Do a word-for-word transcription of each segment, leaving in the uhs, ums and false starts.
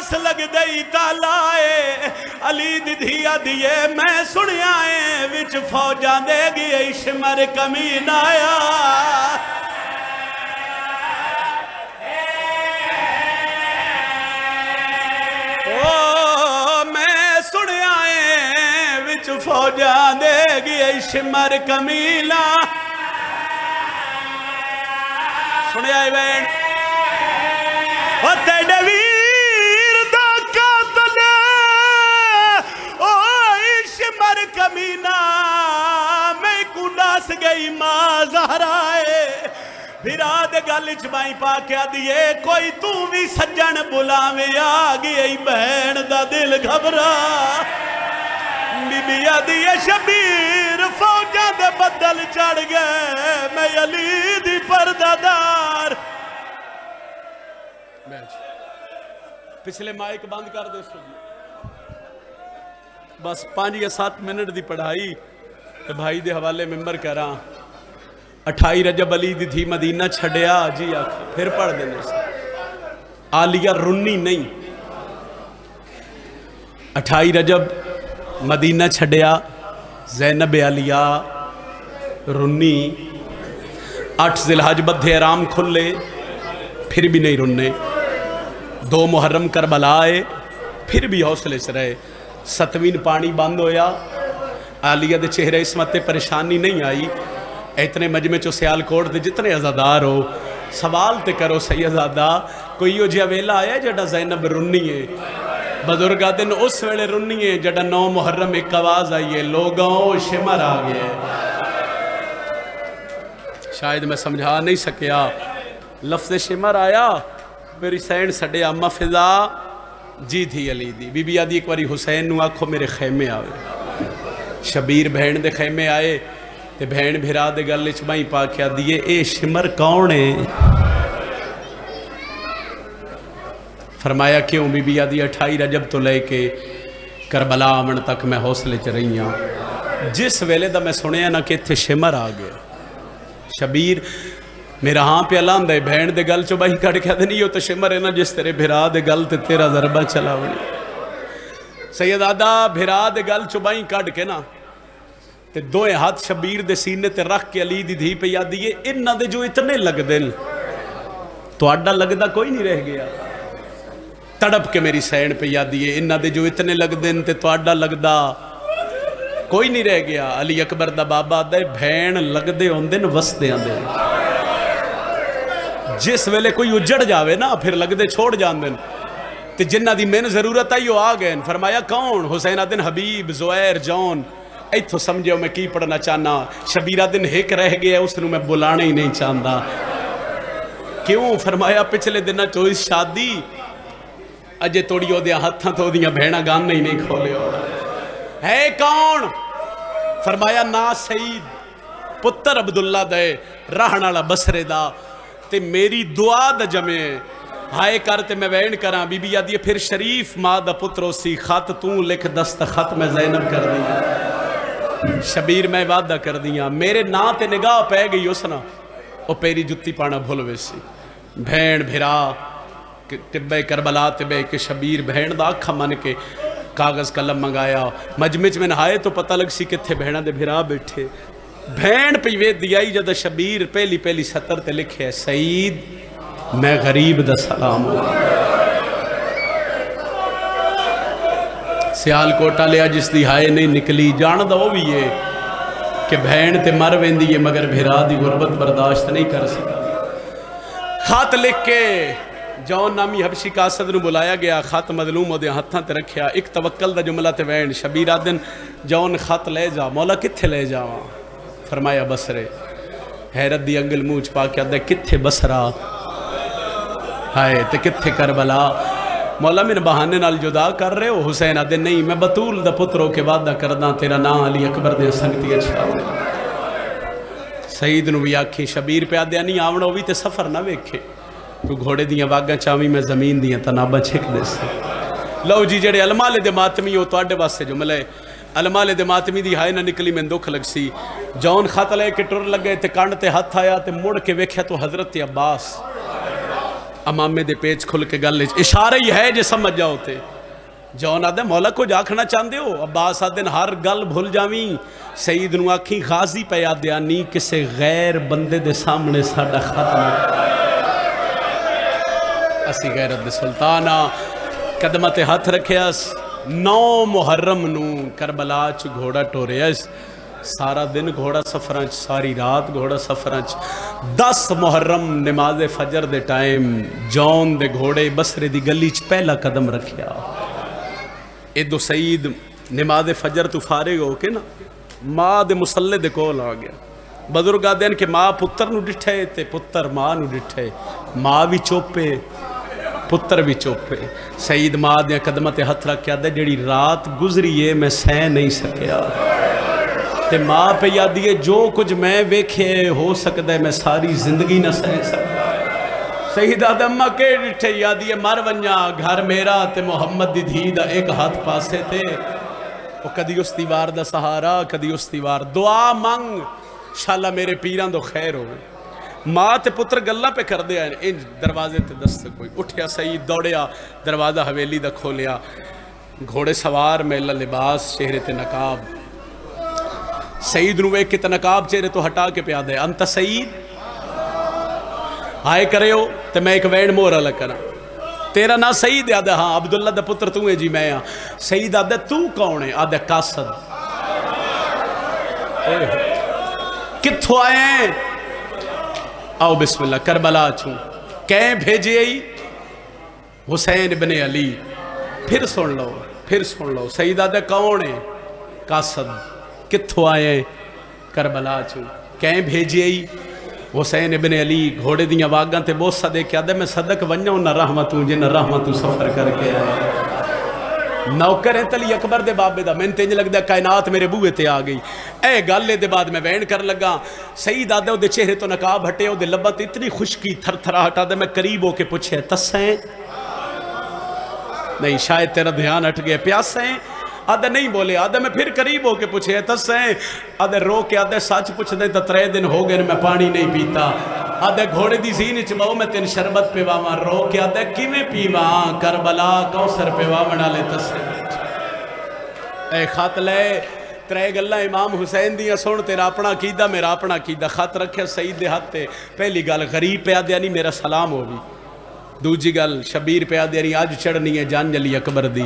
دس لگ دئی تالائے علی دی دھیا دیے میں سنیا ہے وچ فوجاں دے گئے شمر کمین آیا او میں سنیا ہے وچ فوجاں دے گئے شمر کمین سنیا ہے بین او تیڑے ویر دا قاتل او شمر کمینہ میں کو ناس گئی ماں زہرائے بھراد گلچ بائی پاکیا دیئے کوئی تو بھی سجن بلاوے آگئی ای بہن دا دل گھبرا بی بی آدیے شبیر فوجہ دے بدل چڑھ گئے میں علی دی پردادار پچھلے مائک بند کر دے سو بس پانچ یا سات منٹ دی پڑھائی کہ بھائی دے حوالے ممبر کراں اٹھائی رجب علی دی تھی مدینہ چھڑیا جی آکھیں پھر پڑھ دینے سے آلیہ رنی نہیں اٹھائی رجب مدینہ چھڑیا زینب علیہ رنی آٹھ ذی الحج بدھے ارام کھلے پھر بھی نہیں رننے دو محرم کربلا آئے پھر بھی حوصلے سے رہے ستوین پانی بند ہویا عالیہ دے چہرے اسمت پریشانی نہیں آئی اتنے مجمع چو سیال کوٹ دے جتنے عزادار ہو سوال تے کرو سیدادہ کوئی یو جی اویلا آیا جڑا زینب رنی ہے بزرگا دن اس ویلے رنی ہے جڑا نو محرم ایک آواز آئیے لوگوں شمر آگئے شاید میں سمجھا نہیں سکیا لفظ شمر آیا میری سین سڑے اما فضا جی تھی علی دی بی بی آدھی ایک واری حسین نو آکھو میرے خیمے آئے شبیر بہن دے خیمے آئے تے بہن بھیرا دے گل اچمائی پاکیا دیئے اے شمر کون ہے فرمایا کیوں بی بی آدھی اٹھائی رجب تو لے کے کربلا آمن تک میں حوصلے چ رہی ہوں جس ویلے دا میں سنے نا کہ تھے شمر آگئے شبیر میرا ہاں پہ اللہ اندھے بہن دے گل چو بائی کڑ کیا دے نہیں ہو تو شمر ہے نا جس تیرے بھرا دے گل تے تیرا ضربہ چلا ہوئی سید آدھا بھرا دے گل چو بائی کڑ کے نا تے دوئے ہاتھ شبیر دے سینے تے رکھ کے علی دی دھی پہ یاد دیئے انہ دے جو اتنے لگ دن تو اڈا لگ دا کوئی نہیں رہ گیا تڑپ کے میری سین پہ یاد دیئے انہ دے جو اتنے لگ دن تے تو اڈا لگ دا کوئی نہیں رہ گیا علی اکبر دا بابا دے بھین لگ دے ہون دن وس دے آن دے جس ویلے کوئی اجڑ جاوے نا پھر لگ دے چھوڑ جان دن تے جنہ دی میں نے ضرورت آئی ہو آگئے فرمایا کون حسین دن حبیب زویر جون ایتھو سمجھے میں کی پڑھنا چاہنا شبیرہ دن ہک رہ گیا اس نے میں بلانے ہی نہیں چاہندہ کیوں فرمایا پچھلے دنہ چوئس شادی اجے توڑی ہو دیا ہتھاں تو دیا بھیڑا گان نہیں نہیں کھولے ہو ہے کون فرمایا نا سعید پتر عبداللہ دے رہنالا بسرے دا تے میری دعا دا جمعے ہائے کرتے میں وین کراں بی بی آدھی پھر شریف ماں دا پترو سی خط توں لکھ دست خط میں زینب کر دیا شبیر میں وعدہ کر دیا میرے نا تے نگاہ پہ گئی اس نا او پیری جتی پانا بھول ویسی بھین بھرا تبے کربلا تبے کہ شبیر بہن دا اکھا من کے کاغذ قلم منگایا مجمع میں نہائے تو پتہ لگ سی کہ تھے بہنہ دے بھرا بیٹھے بہن پہ یہ دیائی جدہ شبیر پہلی پہلی ستر تے لکھے ہے سعید میں غریب دا سلام ہوں سیال کوٹا لیا جس دی ہائے نہیں نکلی جان دا وہ بھی یہ کہ بہن تے مر ویندی ہے مگر بھرا دی غربت برداشت نہیں کر سکا خط لکھ کے جون نامی حبشی قاصد نو بلایا گیا خط مظلوم ہو دیا ہتھاں تے رکھیا ایک توکل دا جملہ تے وین شبیر آدن جون خط لے جا مولا کتھے لے جاواں فرمایا بسرے حیرت دی انگل موچ پا کے آدھے کتھے بسرا ہائے تے کتھے کربلا مولا میں بہانے نال جدا کر رہے ہو حسین آدھے نہیں میں بطول دا پتروں کے وعدہ کرداں تیرا نا علی اکبر دے سنگتی اچھا ہوئے سعید نو بھی آکھیں شبیر پہ آدھے نہیں آونا ہوئی تے سفر نہ ویکھے تو گھوڑے دیاں واگاں چاوی میں زمین دیاں تنابہ چھک دے سے لو جی جڑے علماء دے ماتمی ہو تو آڈے واسے جملے علماء دے ماتمی دی ہائے نہ نکلی میں دکھ لگ سی جون خط لے کے ٹر لگ گئے تے کانڈ تے ہاتھ آیا تے مڑ کے ویکھیا تو حضرت عباس امامے دے پیچ کھل کے گل اشارہ ہی ہے جے سمجھ جاؤ تے جون آدھے مولا کو جاکھنا چاندے ہو عباس آدھے ہر گل بھول جاویں سید نو آکھیں غازی پہ آدھے آنی کسے غیر بندے دے سامنے ساڑا ختم اسی غیرت دے سلطانہ قدمت ہاتھ رکھیاس نو محرم نو کربلا چ گھوڑا ٹوریاس سارا دن گھوڑا سفرانچ ساری رات گھوڑا سفرانچ دس محرم نماز فجر دے ٹائم جون دے گھوڑے بسرے دی گلی چ پہلا قدم رکھیا ایدو سعید نماز فجر تو فارغ ہو کے نا ماں دے مسلح دے کول آ گیا بزرگ آدھے کہ ماں پتر نو ڈٹھے تے پتر ماں نو ڈٹھے ماں بھی چوپے پتر بھی چوپے سعید ماں دیا قدمت ہتھ رکھیا دے جڑی رات گزری ہے میں سہ نہیں سکیا تے ماں پہ یادیے جو کچھ میں ویکھے ہو سکتا ہے میں ساری زندگی نہ سہ سکتا سعید آدھے اممہ کے ڈٹھے یادیے مر ونجا گھر میرا تے محمد دی دھی دا ایک ہاتھ پاسے تھے وہ کدی اس دیوار دا سہارا کدی اس دیوار دعا مانگ شاءاللہ میرے پیران دو خیر ہوئے ماں تے پتر گلہ پہ کر دیا ان دروازے تے دست کوئی اٹھیا سعید دوڑیا دروازہ حویلی دا کھولیا گھوڑے سوار میلہ لباس چہرے تے نقاب سعید نو ایک تے نقاب چہرے تو ہٹا کے پیا دے انت سعید آئے کرے ہو تے میں ایک وینڈ مورا لکنا تیرا نا سعید آدھے ہاں عبداللہ دا پتر تو ہے جی میں ہاں سعید آدھے تو کون ہے آدھے قاسد کتھو آئے ہیں آؤ بسم اللہ کربلا چھوں کہیں بھیجے آئی حسین ابن علی پھر سن لو پھر سن لو سعید آدھے کون ہے قاسد کتھو آئے ہیں کربلا چھوں کہیں بھیجے آئی حسین ابن علی گھوڑے دیاں واگاں تے بہت صدے کیا دے میں صدق ونجاؤں نہ رحمتوں جن رحمتوں سفر کر کے آئے نوکر ہیں تلی اکبر دے بابے دا میں تینج لگ دے کائنات میرے بوئے تے آگئی اے گالے دے بعد میں وین کر لگا سعید آدھے دے چہرے تو نقاب ہٹے دے لبت اتنی خوشکی تھر تھرا ہٹا دے میں قریب ہو کے پوچھے تسیں نہیں شاید تیرا دھیان ہٹ گئے پیاسیں آدھے نہیں بولے آدھے میں پھر قریب ہو کے پوچھے تسیں آدھے رو کے آدھے سچ پوچھ دے تا ترے دن ہو گئے میں پانی نہیں پیتا آدھے گھوڑے دی زین چماؤ میں تین شربت پہ واما رو کے آدھے کیویں پیواں کربلا کوثر پہ وامنا لے تسیں اے خط لے ترے گلہ امام حسین دیا سن تیرا اپنا کیدہ میرا اپنا کیدہ خط رکھے سعید دے ہاتھ تے پہلی گل غریب پہ آدھے نہیں میرا سلام ہو بھی دوجی گل شبیر پہ آدھے نہیں آج چڑھنی ہے جان جلی اکبر دی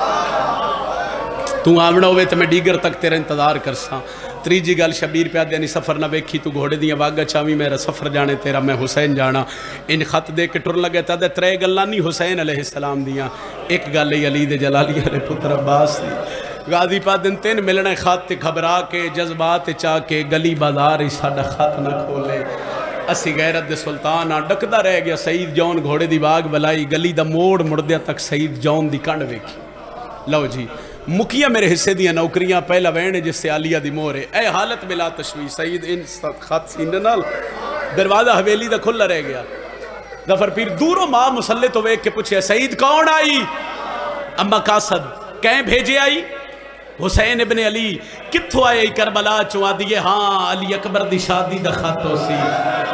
تو آمنا ہوئے تو میں ڈیگر تک تیرا انتظار کرساں تریجی گل شبیر پہ آدھے نہیں سفر نہ بیکھی تو گھوڑے دیاں واگا چاہویں میرا سفر جانے تیرا میں حسین جانا ان خط دے کے ٹر لگے تا دے ترے گلہ نہیں حسین علیہ السلام دیاں ایک گل علی دے جلالی علیہ پتر عباس دی غازی پا دن تین ملنے خط تے گھبرا کے جذبات چاہ کے گلی بازار ہی ساڑا خط نہ کھولے اسی غیرت دے سلطانہ ڈکدہ رہ گیا سعید جون گھوڑے دی باغ بلائی گلی دا موڑ مردیا تک سعید جون دی کنڈ ویکھی لو جی مکیاں میرے حصے دیاں نوکریاں پہلا وین جس سے عالیہ دی مورے اے حالت بلا تشویح سعید ان خط سینے نال دروازہ حویلی دا کھلا رہ گیا دفر پیر دوروں ماں مسلح تو ویک کے پوچھے سعید کون آئی اما قاسد کہیں بھیجے آئی حسین ابن علی کتھو آئے کربلا چوا دیئے ہاں علی اکبر دی شادی دا خط ہو سی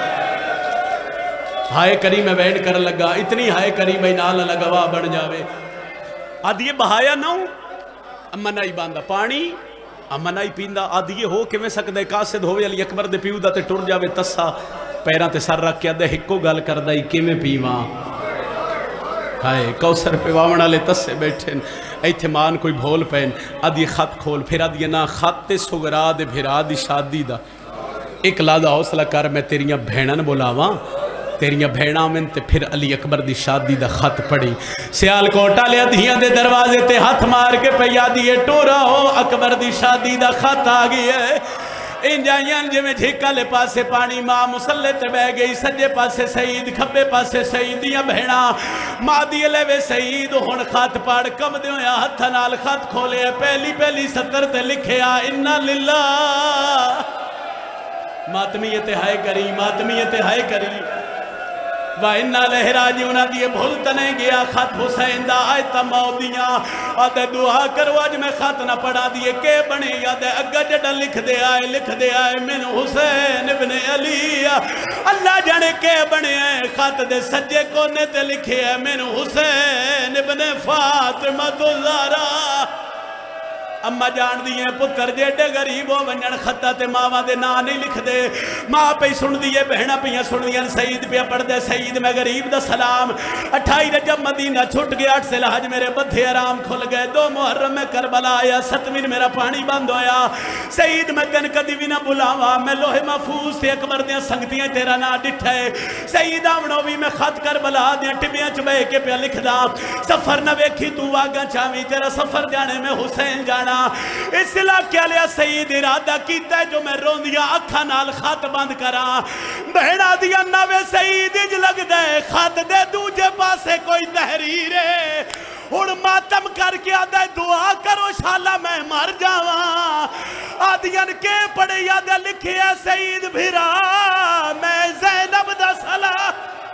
ہائے کریم میں وین کر لگا اتنی ہائے کریم میں نالا لگوا بڑھ جاوے آدھیے بہایا نہ ہوں اما نائی باندھا پانی اما نائی پیندہ آدھیے ہو کہ میں سکدے قاسد ہوئے علی اکبر دے پیو دا تے ٹر جاوے تسا پیران تے سر رکھ کے دے ہکو گل کر دائی کہ میں پیواں ہائے کوثر پہ واونا لے تسے بیٹھیں ایتھے مان کوئی بھول پہن آدھی خط کھول پھر آدھی نا خط تے سگرا دے بھرا دی شادی دا ایک لادہ حوصلہ کر میں تیریاں بھینن بولاواں تیریاں بھیڑاں میں تے پھر علی اکبر دی شادی دا خط پڑی سیال کوٹا لیا دھیاں دے دروازے تے ہاتھ مار کے پہ یادی ٹورا ہو اکبر دی شادی دا خط آگئی ہے ان جائیاں جے میں جھکا لے پاسے پانی ماں مسلح تے بہ گئی سجے پاسے سعید کھبے پاسے سعیدیاں بہنا ماں دیئے لے وے سعید ہون خط پاڑ کم دیوں یا ہتھا نال خط کھولے پہلی پہلی ستر تے لکھے آ انہا للہ ماتمیت ہائے کری ماتمیت ہائے کری وَإِنَّا لَهْرَاجِعُونَ دیئے بھولتا نہیں گیا خط حسین دا آیتا موڈیاں آدھے دعا کرو آج میں خط نہ پڑھا دیئے کہ بنے یادے اگا جڑا لکھ دے آئے لکھ دے آئے من حسین ابن علی اللہ جانے کہ بنے آئے خط دے سجے کونے تے لکھے آئے من حسین ابن فاطمہ الزہرا اما جان دیئے پتر جیڑے غریب ہو ونجن خطہ تے ماں دے نا نہیں لکھ دے ماں پہ سن دیئے بہنہ پہ سن دیئے سعید پہ پڑھ دے سعید میں غریب دا سلام اٹھائی رجب مدینہ چھٹ گیا آٹھ سے لحج میرے بدھے آرام کھل گئے دو محرم میں کربلا آیا ستوین میرا پانی بند ہویا سعید میں تن کدی بھی نہ بلاوا میں لوہے محفوظ سے اکبر دیاں سنگتیاں تیرا نا ڈٹھے سعید آمنو بھی میں خط کربلا دیاں ٹبیاں چبے کے پہ لکھ دا سفر نہ ویکھی تو آگا چاہویں تیرا سفر جانے میں حسین جانا اس علاقے لیا سعید ارادہ کیتا ہے جو میں رون دیا اکھا نال خط بند کرا بہنا دیا نوے سعید اج لگ دے خط دے دوجے پاسے کوئی تحریر ہے اور ماتم کر کے آدھے دعا کرو شالا میں مر جاواں آدھین کے پڑے یادہ لکھے ہے سعید بھیرا میں زینب دا صلاح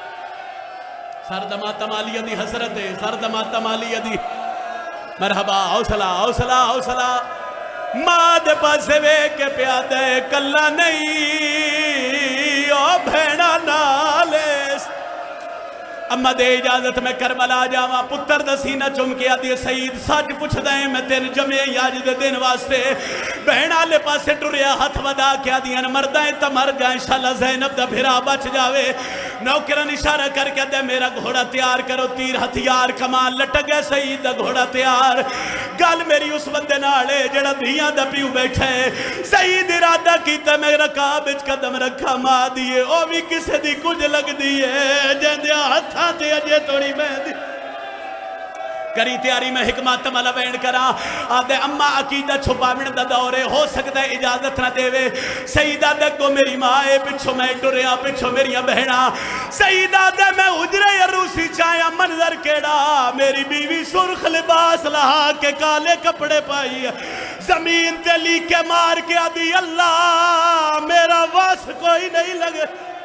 سرد ماتم آلیہ دی حسرت ہے سرد ماتم آلیہ دی مرحبا حوصلہ حوصلہ حوصلہ ماں دے پاسے وے کے پیادے کلا نہیں او بھیڑا نالیس اما دے اجازت میں کربلا جاواں پتر دا سینہ چم کے آدھی سعید سچ پوچھ دائیں میں تین جمعے یاج دے دن واسطے بہنا لے پاسے ٹریا ہتھ ودا کے آدھی مردائیں تا مر جائیں انشاءاللہ زینب دا بھرا بچ جاوے نوکران اشارہ کر کے دے میرا گھوڑا تیار کرو تیر ہتھیار کمان لٹک گئے سعید دا گھوڑا تیار گل میری اس بندے نالے جڑا دھیاں دا پیو بیٹھے سعید ارادہ کیتا میں رکاب اچ قدم رکھا ماں دیئے او بھی کسے دی کچھ لگ دیئے جندیا ہتھ آتے اجے توڑی میں دی کری تیاری میں حکمات تمالا بین کرا آدھے اما عقیدہ چھپا من دا دورے ہو سکتا ہے اجازت نہ دے وے سعیدہ دکھو میری مائے پچھو میں ٹریا پچھو میری بہنا سعیدہ دے میں اجرے عروسی چاہیا منظر کیڑا میری بیوی سرخ لباس لہا کے کالے کپڑے پائی زمین تے لی کے مار کے آدھی اللہ میرا واس کوئی نہیں لگے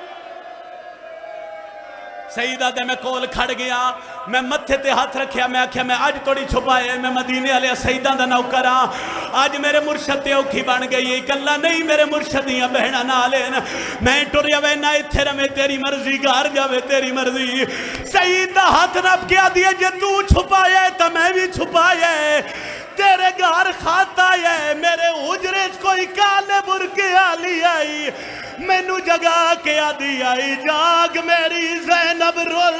سعیدہ دے میں کول کھڑ گیا میں متھے تے ہاتھ رکھیا میں آکھیا میں آج توڑی چھپائے میں مدینے علیہ سعیدہ دا نوکرا آج میرے مرشد تے اوکھی بن گئی ایک اللہ نہیں میرے مرشدیاں بہنا نالین میں ٹوریا وینا اتھے رمے تیری مرضی گار جاوے تیری مرضی سعیدہ ہاتھ نپ کیا دیئے جے تو چھپائے تا میں بھی چھپائے تیرے گھر کھاتا ہے میرے حجرے کوئی کالے برکے آلی آئی مینو جگا کے آدھی آئی جاگ میری زینب رول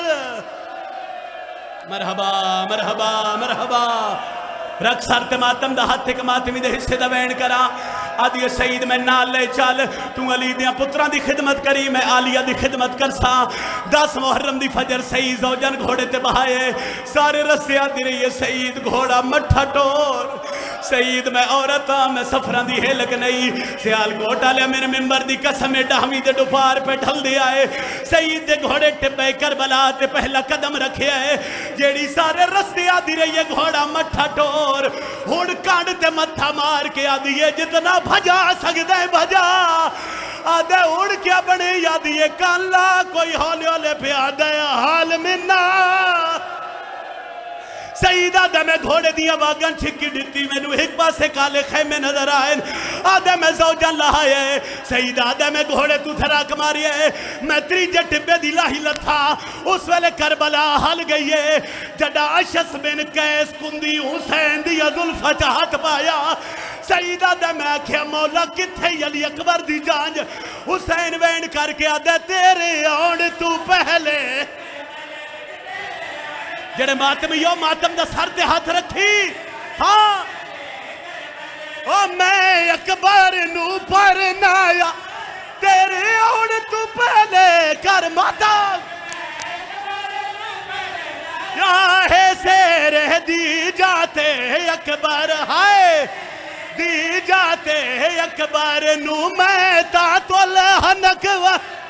مرحبا مرحبا مرحبا رکھ سارتے ماتم دا ہاتھ کے ماتمی دے حصے دا بین کرا آدھی سعید میں نال لے چال تو علی دیاں پتران دی خدمت کری میں آلیہ دی خدمت کرسا دس محرم دی فجر سعید زوجن گھوڑے تے بہائے سارے رسے آدھی رہی ہے سعید گھوڑا مٹھا ٹور سعید میں عورتا میں سفران دی ہیلک نہیں سیال گھوٹا لیا میرے ممبر دی قسم ڈاہمی دے ڈپار پہ ڈھل دے آئے سعید دے گھوڑے ٹپے کربلا تے پہلا قدم رکھے آئے جیڑی سارے رسے آدھی رہی ہے گھوڑا مٹھا ٹور ہون کانڈ تے متھا مار کے آدھی ہے جتنا بھجا سکتے بھجا آدھے اڑ کیا بنے یادی ہے کالا کوئی ہولے ہولے پہ آدھے حال منا سعیدہ دے میں گھوڑے دیا واگن چھکی ڈٹی میں نو ایک پاسے کالے خیمے نظر آئے آدھے میں زوجان لہائے سعیدہ دے میں گھوڑے تو تھراک ماری ہے میں تریجے ٹبے دی لاہی لتھا اس ویلے کربلا حل گئی ہے جڑا اشس بن کیس کندی حسین دی ظلفہ چاہت پایا سعیدہ دے میں آکھیا مولا کتھے علی اکبر دی جانج حسین وین کر کے آدھے تیرے آن تو پہلے جڑے ماتم یو ماتم دا سر تے ہاتھ رکھی ہاں او میں اکبر نو پر نایا تیرے آن تو پہلے کر ماتم راہے سے رہ دی جاتے اکبر ہائے دی جاتے اکبر نو میں تا تو لہنک و